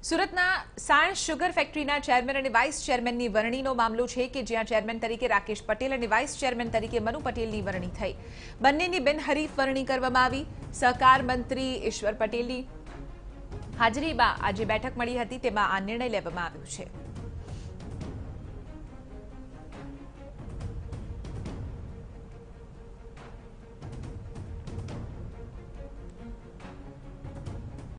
સુરતના સાયન શુગર ફેક્ટરીના ચેરમેન અને વાઇસ ચેરમેનની વરણીનો મામલો છે કે જ્યાં ચેરમેન તરીકે રાકેશ પટેલ અને વાઇસ ચેરમેન તરીકે મનુ પટેલની વરણી થઈ. બંનેની બિનહરીફ વરણી કરવામાં આવી. સહકાર મંત્રી ઈશ્વર પટેલની હાજરીમાં આજે બેઠક મળી હતી, તેમાં આ નિર્ણય લેવામાં આવ્યો છે.